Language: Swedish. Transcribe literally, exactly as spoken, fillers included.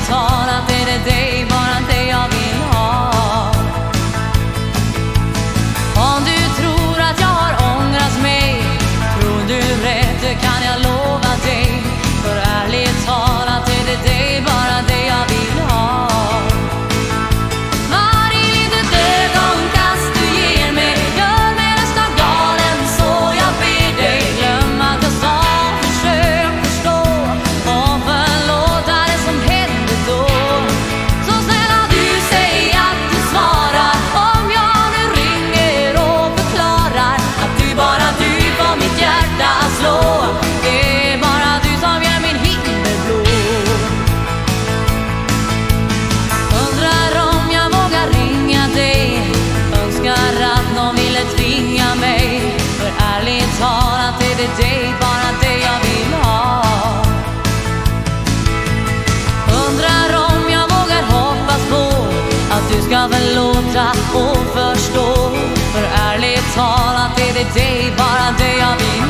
talat är det dig, bara det jag vill ha. Om du tror att jag har ångrat mig, tror du rätt, det kan jag lova dig. För ärligt talat är det dig, bara det jag vill ha. Varje litet ögonkast du ger mig gör mig nästan galen, så jag ber dig glöm att jag sa, försök förstå och förlåta det som hände då. Så snälla du, säg att du svarar om jag nu ringer och förklarar att du, bara du får mitt hjärta att slå. Det är bara du som gör min himmel blå. Undrar om jag vågar ringa dig, önskar att någon ville tvinga mig. För ärligt talat är det dig, bara det jag vill ha. Undrar om jag vågar hoppas på att du ska förlåta och förstå. För ärligt talat är det dig, bara det jag vill